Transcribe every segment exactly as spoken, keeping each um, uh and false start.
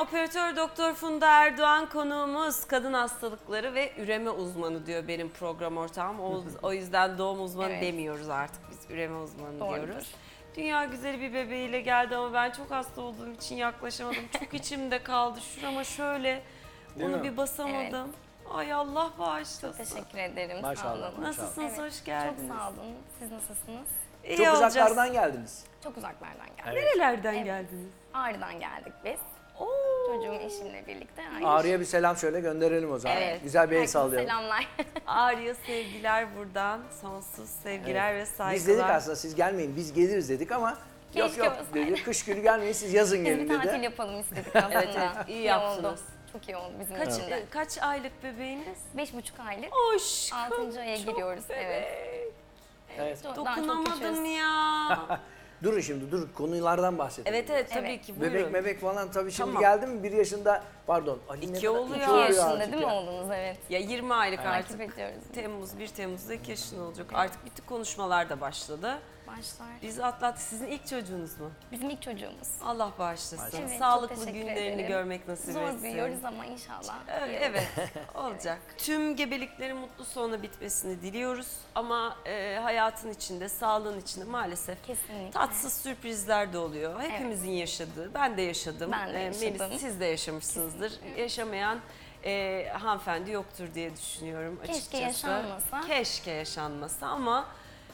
Operatör Doktor Funda Erdoğan konuğumuz, kadın hastalıkları ve üreme uzmanı diyor benim program ortağım. O, o yüzden doğum uzmanı Evet. demiyoruz artık, biz üreme uzmanı Doğrudur. diyoruz. Dünya güzeli bir bebeğiyle geldi ama ben çok hasta olduğum için yaklaşamadım. Çok içimde kaldı. Şurama şöyle Değil onu mi? bir basamadım. Ay Allah bağışlasın. Teşekkür ederim. Maşallah, Sağ olun. Nasılsınız? Evet, Hoş geldiniz. Çok sağ olun. Siz nasılsınız? İyi Çok olacağız. uzaklardan geldiniz. Çok uzaklardan geldik. Evet. Nerelerden Evet. geldiniz? Ağrı'dan geldik biz. Oo. Çocuğum eşimle birlikte. Aynı Ağrı'ya bir selam şöyle gönderelim o zaman. Evet. Güzel bir el Herkese sallayalım. selamlar. Ağrı'ya sevgiler buradan. Sonsuz sevgiler ve saygılar. Biz dedik aslında siz gelmeyin, biz geliriz dedik ama yok Keşke yok olsaydı. dedi. Kış günü gelmeyin, siz yazın Biz gelin bir tatil dedi. yapalım istedik aslında. Evet, evet, iyi oldu. yaptınız. Çok iyi oldu bizim Kaç, için de. e, kaç aylık bebeğiniz? Beş buçuk aylık. Hoş. Altıncı aya giriyoruz. Evet. Evet. Çok- daha çok Dokunamadım küçüğüz. ya. Durun şimdi, durun konulardan bahsedelim. Evet evet tabii Evet. ki buyurun. Bebek mebek falan tabii şimdi Tamam. geldi mi bir yaşında, pardon. Ali İki ne kadar- oluyor. iki İki oluyor yaşında artık değil mi ya. oğlunuz? Evet. Ya yirmi aylık Takip artık. ediyoruz. Temmuz, bir Temmuz'da iki yaşında olacak. Artık bitti, konuşmalar da başladı. Başlar. Biz atlattık. Sizin ilk çocuğunuz mu? Bizim ilk çocuğumuz. Allah bağışlasın. Evet, çok Sağlıklı teşekkür günlerini ederim. görmek nasip Zor etsin. büyüyoruz ama inşallah. Evet, evet olacak. Tüm gebeliklerin mutlu sona bitmesini diliyoruz ama e, hayatın içinde, sağlığın içinde maalesef Kesinlikle. tatsız sürprizler de oluyor. Hepimizin yaşadığı, ben de yaşadım. Ben de E, yaşadım. Melis, siz de yaşamışsınızdır. Yaşamayan e, hanımefendi yoktur diye düşünüyorum Keşke açıkçası. yaşanmasa. Keşke yaşanmasa ama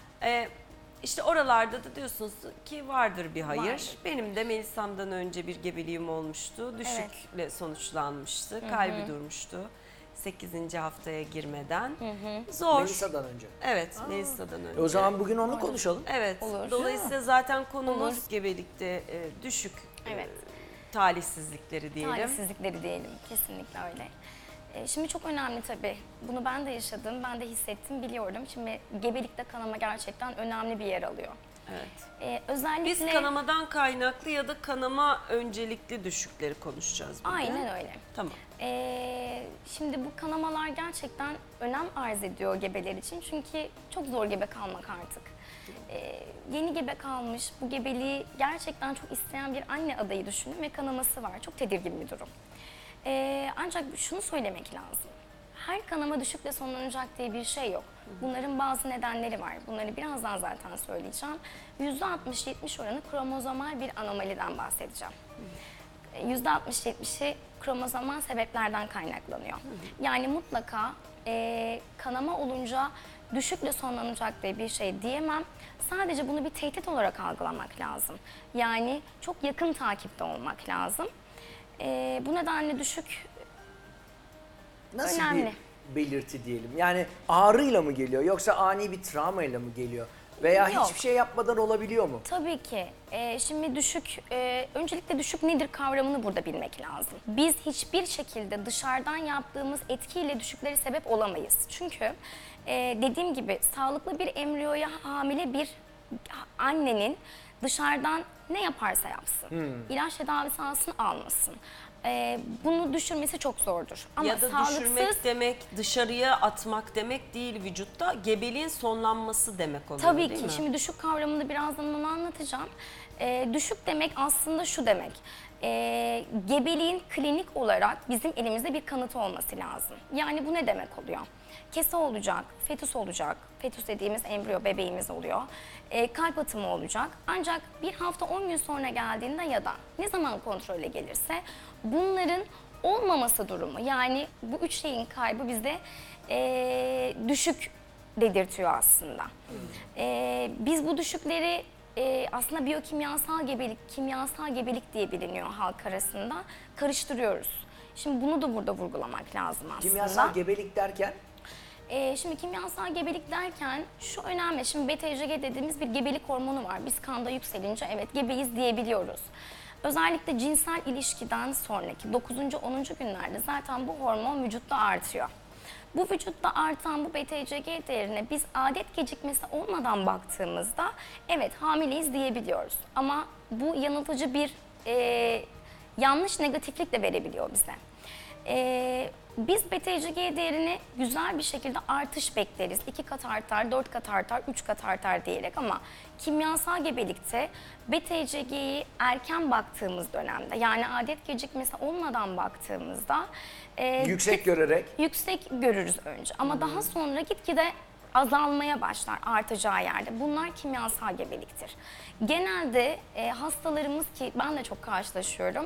e, işte oralarda da diyorsunuz ki vardır bir hayır. Vardır. Benim de Melisa'mdan önce bir gebeliğim olmuştu. Düşükle sonuçlanmıştı. Kalbi durmuştu. sekizinci haftaya girmeden. Zor. Melisa'dan önce. Evet, Melisa'dan önce. E o zaman bugün onu konuşalım. Evet. Olur. Dolayısıyla zaten konumuz Olur. gebelikte e, düşük e, Evet. talihsizlikleri diyelim. Talihsizlikleri diyelim. Kesinlikle öyle. Ee, Şimdi çok önemli tabii. Bunu ben de yaşadım, ben de hissettim, biliyorum. Şimdi gebelikte kanama gerçekten önemli bir yer alıyor. Evet. Ee, özellikle... Biz kanamadan kaynaklı ya da kanama öncelikli düşükleri konuşacağız bugün. Aynen öyle. Tamam. Ee, şimdi bu kanamalar gerçekten önem arz ediyor gebeler için. Çünkü çok zor gebe kalmak artık. Ee, yeni gebe kalmış, bu gebeliği gerçekten çok isteyen bir anne adayı düşünün ve kanaması var. Çok tedirgin bir durum. Ee, ancak şunu söylemek lazım. Her kanama düşükle sonlanacak diye bir şey yok. Bunların bazı nedenleri var. Bunları birazdan zaten söyleyeceğim. yüzde altmış yetmiş oranı kromozomal bir anomaliden bahsedeceğim. yüzde altmış yetmişi kromozomal sebeplerden kaynaklanıyor. Yani mutlaka e, kanama olunca düşükle sonlanacak diye bir şey diyemem. Sadece bunu bir tehdit olarak algılamak lazım. Yani çok yakın takipte olmak lazım. E, bu nedenle düşük Nasıl önemli. bir belirti diyelim? Yani ağrıyla mı geliyor yoksa ani bir travmayla mı geliyor? Veya Yok. hiçbir şey yapmadan olabiliyor mu? Tabii ki. Ee, şimdi düşük, e, öncelikle düşük nedir kavramını burada bilmek lazım. Biz hiçbir şekilde dışarıdan yaptığımız etkiyle düşüklere sebep olamayız. Çünkü e, dediğim gibi sağlıklı bir embriyoya hamile bir annenin dışarıdan ne yaparsa yapsın, ilaç tedavisi alsın almasın. E, bunu düşürmesi çok zordur. Ama ya da sağlıksız, düşürmek demek dışarıya atmak demek değil vücutta. Gebeliğin sonlanması demek oluyor tabii değil ki. mi? Şimdi düşük kavramını birazdan onu anlatacağım. Ee, düşük demek aslında şu demek. Ee, gebeliğin klinik olarak bizim elimizde bir kanıtı olması lazım. Yani bu ne demek oluyor? Kese olacak, fetüs olacak. Fetüs dediğimiz embriyo bebeğimiz oluyor. Ee, kalp atımı olacak. Ancak bir hafta on gün sonra geldiğinde ya da ne zaman kontrole gelirse bunların olmaması durumu. Yani bu üç şeyin kaybı bize ee, düşük dedirtiyor aslında. Ee, biz bu düşükleri e, aslında biyokimyasal gebelik, kimyasal gebelik diye biliniyor halk arasında. Karıştırıyoruz. Şimdi bunu da burada vurgulamak lazım aslında. Kimyasal gebelik derken? Ee, şimdi kimyasal gebelik derken şu önemli. Şimdi B T C G dediğimiz bir gebelik hormonu var. Biz kanda yükselince evet gebeyiz diyebiliyoruz. Özellikle cinsel ilişkiden sonraki dokuzuncu onuncu günlerde zaten bu hormon vücutta artıyor. Bu vücutta artan bu B T C G değerine biz adet gecikmesi olmadan baktığımızda evet hamileyiz diyebiliyoruz. Ama bu yanıltıcı bir e, yanlış negatiflik de verebiliyor bize. Ee, biz B T C G değerini güzel bir şekilde artış bekleriz. iki kat artar, dört kat artar, üç kat artar diyerek ama kimyasal gebelikte B T C G'yi erken baktığımız dönemde yani adet gecikmesi olmadan baktığımızda e, Yüksek görerek. yüksek görürüz önce ama daha sonra gitgide azalmaya başlar artacağı yerde. Bunlar kimyasal gebeliktir. Genelde e, hastalarımız ki ben de çok karşılaşıyorum,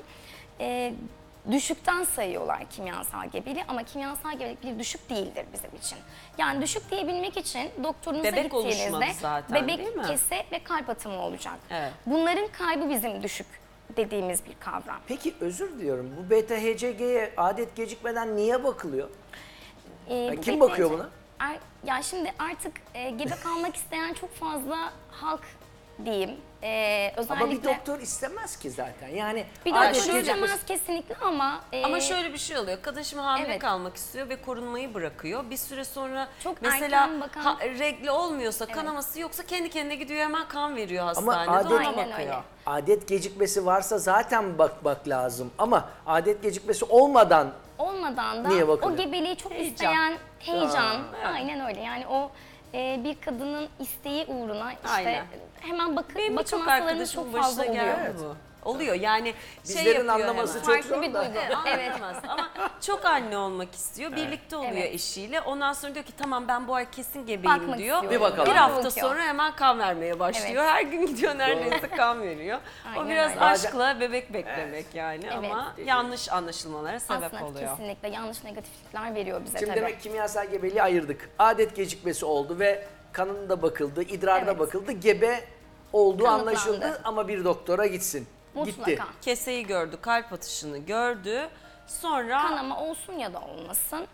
e, düşükten sayıyorlar kimyasal gebeliği ama kimyasal gebelik bir düşük değildir bizim için. Yani düşük diyebilmek için doktorunuza Bebek oluşmadı gittiğinizde zaten, değil bebek mi? kese ve kalp atımı olacak. Evet. Bunların kaybı bizim düşük dediğimiz bir kavram. Peki özür diliyorum. Bu beta H C G'ye adet gecikmeden niye bakılıyor? Ee, bu kim B T C bakıyor buna? Er, ya şimdi artık e, gebe kalmak isteyen çok fazla halk diyeyim. E, özellikle Ama bir doktor istemez ki zaten. Yani bir adet doktor gecikmesi- istemez kesinlikle ama e, Ama şöyle bir şey oluyor. Kadın şimdi hamile Evet. kalmak istiyor ve korunmayı bırakıyor. Bir süre sonra Çok mesela erken bakan- ha, regli olmuyorsa, kanaması yoksa kendi kendine gidiyor hemen kan veriyor Ama hastanede. adet, ona Aynen bakıyor. öyle. adet gecikmesi varsa zaten bakmak lazım. Ama adet gecikmesi olmadan olmadan da Niye o bakılıyor? gebeliği çok Heyecan. isteyen heyecan, evet. aynen öyle. Yani o e, bir kadının isteği uğruna işte Aynen. hemen bakı, Benim bakım birçok hastalarımız çok arkadaşımın fazla başına oluyor. geldi bu. Oluyor yani şey Bizlerin yapıyor anlaması hemen. çok Farklı zor bir da. duygu. Evet. Anlamaz. Ama çok anne olmak istiyor. Birlikte oluyor Evet. eşiyle. Ondan sonra diyor ki tamam ben bu ay kesin gebeyim Bakmak diyor. istiyorum. Bir bakalım. Bir hafta Bakıyor. sonra hemen kan vermeye başlıyor. Her gün gidiyor neredeyse kan veriyor. o Aynen biraz öyle. aşkla bebek beklemek yani Evet. ama yanlış anlaşılmalara sebep Aslında oluyor. kesinlikle yanlış negatiflikler veriyor bize Şimdi tabii. demek kimyasal gebeliği ayırdık. Adet gecikmesi oldu ve kanında bakıldı, idrarda Evet. bakıldı. Gebe olduğu Kanıtlandı. anlaşıldı ama bir doktora gitsin. Mutlaka. Gitti. Keseyi gördü, kalp atışını gördü. Sonra Kanama olsun ya da olmasın.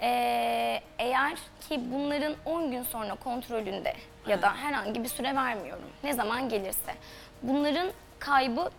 Ee, eğer ki bunların on gün sonra kontrolünde ya da herhangi bir süre vermiyorum. Ne zaman gelirse. Bunların kaybı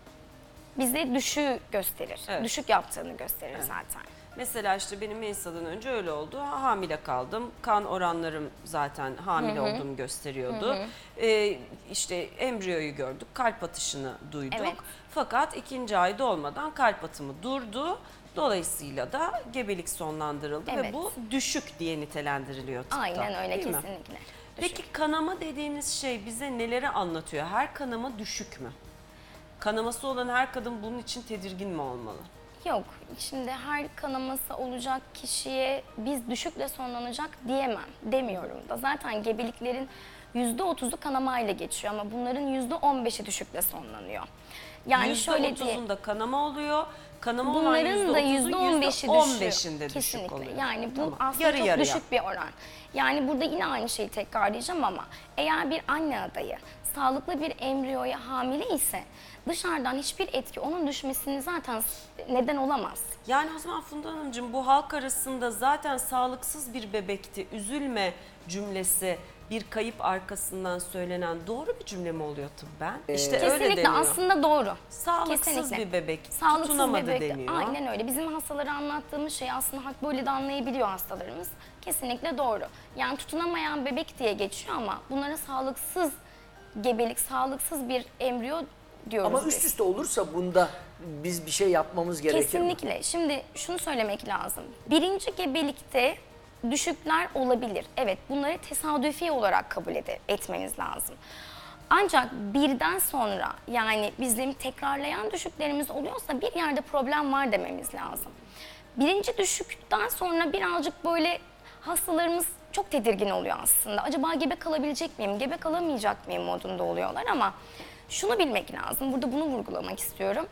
bize düşüğü gösterir. Evet. Düşük yaptığını gösterir zaten. mesela işte benim Melisa'dan önce öyle oldu. Hamile kaldım. Kan oranlarım zaten hamile olduğumu gösteriyordu. Ee, işte embriyoyu gördük. Kalp atışını duyduk. Evet. Fakat ikinci ayda olmadan kalp atımı durdu. Dolayısıyla da gebelik sonlandırıldı ve Evet. bu düşük diye nitelendiriliyor tıpta. Aynen öyle değil mi? kesinlikle. Düşük. Peki kanama dediğimiz şey bize neleri anlatıyor? Her kanama düşük mü? Kanaması olan her kadın bunun için tedirgin mi olmalı? Yok, şimdi her kanaması olacak kişiye biz düşükle sonlanacak diyemem, demiyorum da. Zaten gebeliklerin yüzde otuzu kanamayla geçiyor ama bunların yüzde on beşi düşükle sonlanıyor. Yani şöyle diye, yüzde otuzunda kanama oluyor. Kanama olan bunların da yüzde yüzde on otuzun beşi yüzde on düşüyor. beşinde düşük Kesinlikle. oluyor. Yani bu Tamam. aslında Yarı çok yarıya. düşük bir oran. Yani burada yine aynı şeyi tekrarlayacağım ama eğer bir anne adayı sağlıklı bir embriyoya hamile ise dışarıdan hiçbir etki onun düşmesini zaten neden olamaz. Yani o zaman Funda Hanımcığım bu halk arasında zaten sağlıksız bir bebekti, üzülme cümlesi bir kayıp arkasından söylenen doğru bir cümle mi oluyor tıbben? İşte öyle Kesinlikle deniyor. aslında doğru. Sağlıksız Kesinlikle. bir bebek, Sağlıksız tutunamadı bebek, deniyor. aynen öyle. Bizim hastalara anlattığımız şey aslında hak böyle de anlayabiliyor hastalarımız. Kesinlikle doğru. Yani tutunamayan bebek diye geçiyor ama bunlara sağlıksız gebelik, sağlıksız bir embriyo diyoruz Ama biz. üst üste olursa bunda biz bir şey yapmamız gerekir mi? Kesinlikle. Şimdi şunu söylemek lazım. Birinci gebelikte düşükler olabilir. Evet, bunları tesadüfi olarak kabul ede- etmemiz lazım. Ancak birden sonra yani bizim tekrarlayan düşüklerimiz oluyorsa bir yerde problem var dememiz lazım. Birinci düşükten sonra birazcık böyle hastalarımız çok tedirgin oluyor aslında. Acaba gebe kalabilecek miyim, gebe kalamayacak mıyım modunda oluyorlar ama şunu bilmek lazım. Burada bunu vurgulamak istiyorum.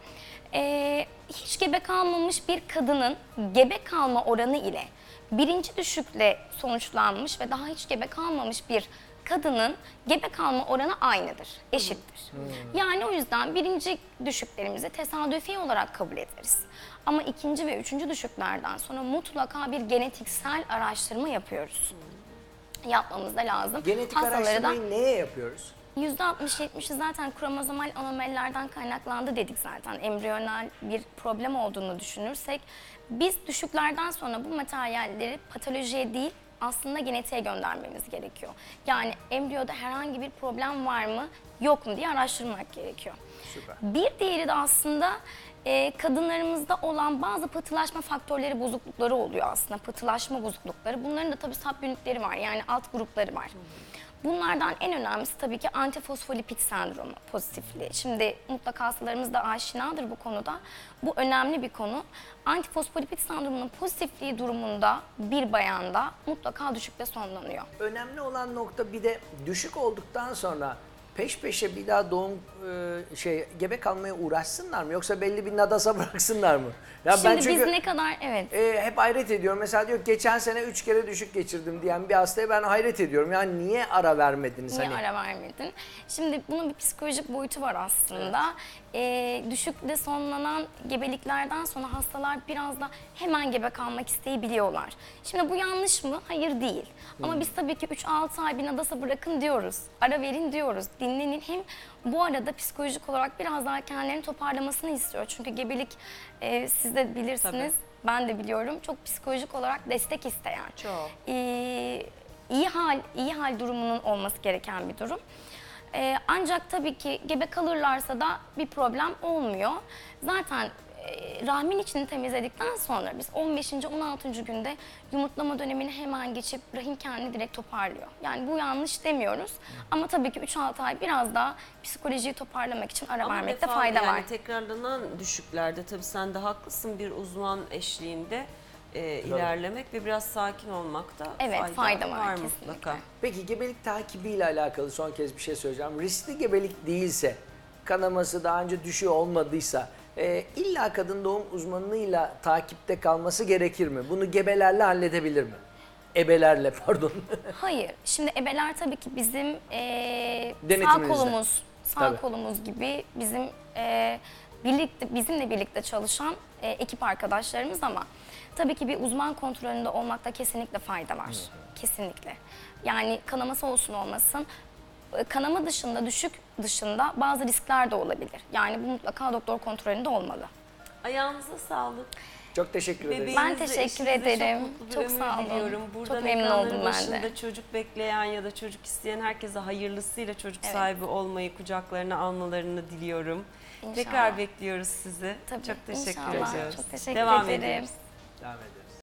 Ee, hiç gebe kalmamış bir kadının gebe kalma oranı ile birinci düşükle sonuçlanmış ve daha hiç gebe kalmamış bir kadının gebe kalma oranı aynıdır, eşittir. Yani o yüzden birinci düşüklerimizi tesadüfi olarak kabul ederiz. Ama ikinci ve üçüncü düşüklerden sonra mutlaka bir genetiksel araştırma yapıyoruz. Yapmamız da lazım. Genetik Hastalara da araştırmayı neye yapıyoruz? yüzde altmış yetmişi zaten kromozomal anomalilerden kaynaklandı dedik zaten. Embriyonal bir problem olduğunu düşünürsek biz düşüklerden sonra bu materyalleri patolojiye değil aslında genetiğe göndermemiz gerekiyor. Yani embriyoda herhangi bir problem var mı yok mu diye araştırmak gerekiyor. Süper. Bir diğeri de aslında e, kadınlarımızda olan bazı pıhtılaşma faktörleri, bozuklukları oluyor aslında. Pıhtılaşma bozuklukları. Bunların da tabii subünitleri var, yani alt grupları var. Bunlardan en önemlisi tabii ki antifosfolipid sendromu pozitifliği. Şimdi mutlaka hastalarımız da aşinadır bu konuda. Bu önemli bir konu. Antifosfolipid sendromunun pozitifliği durumunda bir bayanda mutlaka düşükle sonlanıyor. Önemli olan nokta bir de düşük olduktan sonra peş peşe bir daha doğum e, şey gebe kalmaya uğraşsınlar mı yoksa belli bir nadasa bıraksınlar mı? Ya Şimdi ben çünkü biz ne kadar evet. e, hep hayret ediyorum. Mesela diyor geçen sene üç kere düşük geçirdim diyen bir hastaya ben hayret ediyorum. Yani niye ara vermediniz Niye hani? ara vermedin? Şimdi bunun bir psikolojik boyutu var aslında. Ee, düşükle sonlanan gebeliklerden sonra hastalar biraz da hemen gebe kalmak isteyebiliyorlar. Şimdi bu yanlış mı? Hayır değil. Ama biz tabii ki üç altı ay bir nadasa bırakın diyoruz. Ara verin diyoruz. Dinlenin. Hem bu arada psikolojik olarak biraz daha kendilerini toparlamasını istiyor. Çünkü gebelik e, siz de bilirsiniz. Tabii. Ben de biliyorum. Çok psikolojik olarak destek isteyen. Çok. Ee, iyi hal iyi hal durumunun olması gereken bir durum. Ee, ancak tabii ki gebe kalırlarsa da bir problem olmuyor. Zaten e, rahmin içini temizledikten sonra biz on beşinci on altıncı günde yumurtlama dönemini hemen geçip rahim kendini direkt toparlıyor. Yani bu yanlış demiyoruz. Ama tabii ki üç altı ay biraz daha psikolojiyi toparlamak için ara Ama vermekte defa- fayda yani var. tekrarlanan düşüklerde tabii sen de haklısın, bir uzman eşliğinde e, ilerlemek ve biraz sakin olmakta Evet, fayda, fayda var var kesinlikle. mutlaka. Peki gebelik takibiyle alakalı son kez bir şey söyleyeceğim. Riskli gebelik değilse, kanaması daha önce düşüyor olmadıysa e, illa kadın doğum uzmanıyla takipte kalması gerekir mi? Bunu gebelerle halledebilir mi? Ebelerle pardon. Hayır. Şimdi ebeler tabii ki bizim eee sağ Denetiminizde. kolumuz, sağ Tabii. kolumuz gibi bizim eee, birlikte bizimle birlikte çalışan eee, ekip arkadaşlarımız ama tabii ki bir uzman kontrolünde olmakta kesinlikle fayda var. Kesinlikle. Yani kanaması olsun olmasın. e, Kanama dışında, düşük dışında bazı riskler de olabilir. Yani bu mutlaka doktor kontrolünde olmalı. Ayağınıza sağlık. Çok teşekkür ederim. Bebeğinizle, Ben teşekkür eşinizle ederim. Çok, mutlu bir Çok ömür sağ olun. diliyorum. Çok Buradan memnun ekranların oldum ben de. başında çocuk bekleyen ya da çocuk isteyen herkese hayırlısıyla çocuk Evet. sahibi olmayı, kucaklarına almalarını diliyorum. İnşallah. Tekrar bekliyoruz sizi. Tabii, Çok teşekkür inşallah. ediyoruz. Çok teşekkür Devam ederim. ediyoruz. Devam edelim.